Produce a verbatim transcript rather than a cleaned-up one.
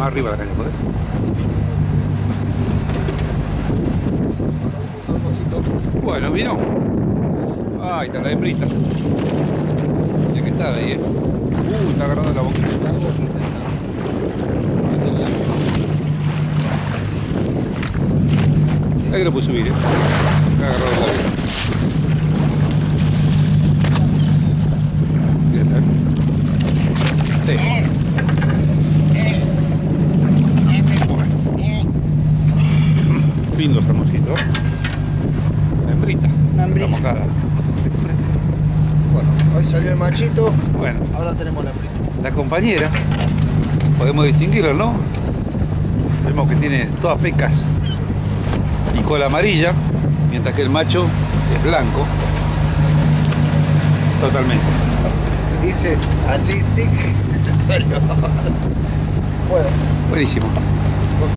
Más arriba de la caña, ¿podés? Bueno, vino. Ah, ahí está la hembrita. Ya que está ahí, eh. Uh, está agarrado la boquita. La boquita está. Ahí que lo puedo subir, eh. Está agarrado la boquita. Ya está. Sí. Bueno. Lindo hermosito. La hembrita. La hembrita. La mocada. Bueno, hoy salió el machito. Bueno. Ahora tenemos la hembrita. La compañera, podemos distinguirlo, ¿no? Vemos que tiene todas pecas y cola amarilla, mientras que el macho es blanco. Totalmente. Dice así, tic, se salió. Bueno. Buenísimo.